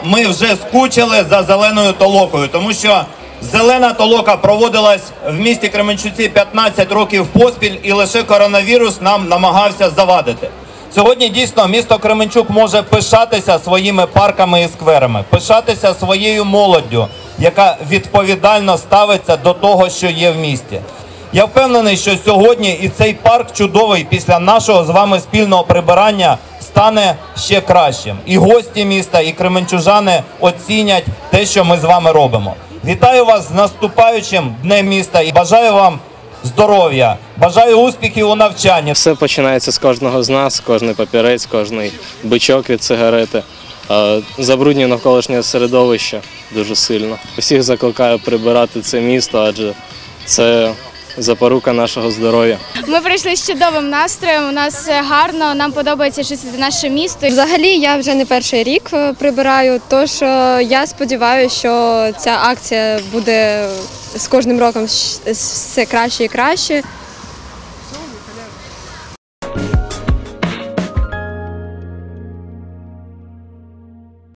Ми вже скучили за зеленою толокою, тому що зелена толока проводилась в місті Кременчуці 15 років поспіль, і лише коронавірус нам намагався завадити. Сьогодні дійсно місто Кременчук може пишатися своїми парками і скверами, пишатися своєю молоддю, яка відповідально ставиться до того, що є в місті. Я впевнений, що сьогодні і цей парк чудовий після нашого з вами спільного прибирання стане ще кращим. І гості міста, і кременчужани оцінять те, що ми з вами робимо. Вітаю вас з наступаючим Днем міста і бажаю вам здоров'я, бажаю успіхів у навчанні. Все починається з кожного з нас, кожний папірець, кожний бичок від сигарети. Забруднює навколишнє середовище дуже сильно. Усіх закликаю прибирати це місто, адже це запорука нашого здоров'я. Ми прийшли з чудовим настроєм, у нас гарно, нам подобається чистити наше місто. Взагалі я вже не перший рік прибираю, тож я сподіваюся, що ця акція буде з кожним роком все краще і краще.